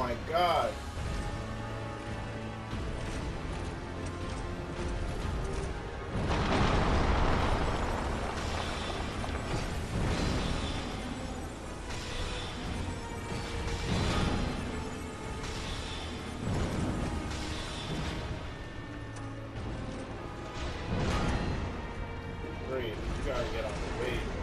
my god. Great, you gotta get out the way, bro.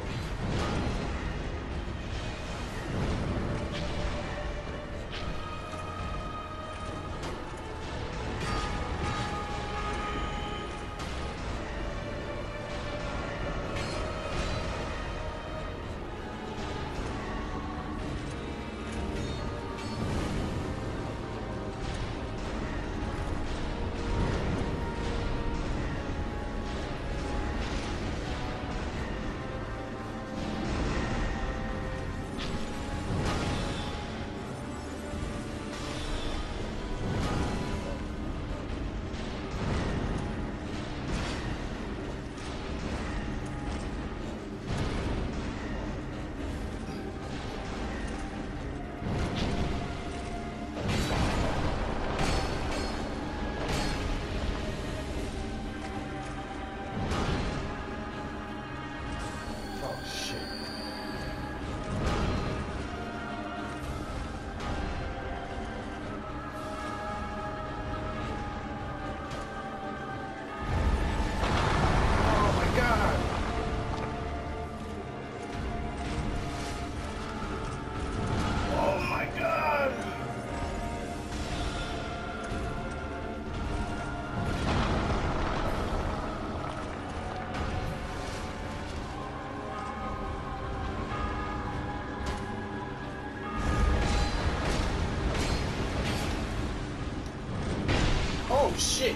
Oh shit!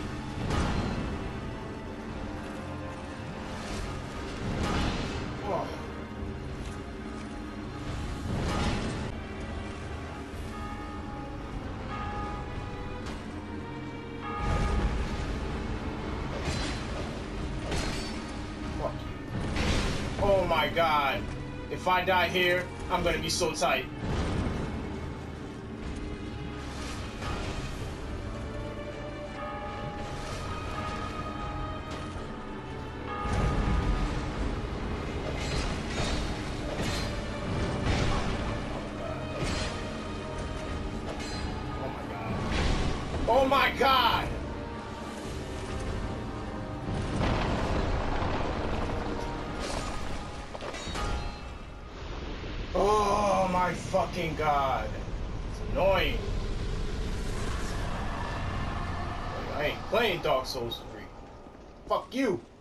Oh. Fuck you. Oh my god. If I die here, I'm gonna be so tight. Oh my god! Oh my fucking god. It's annoying. I ain't playing Dark Souls 3. Fuck you.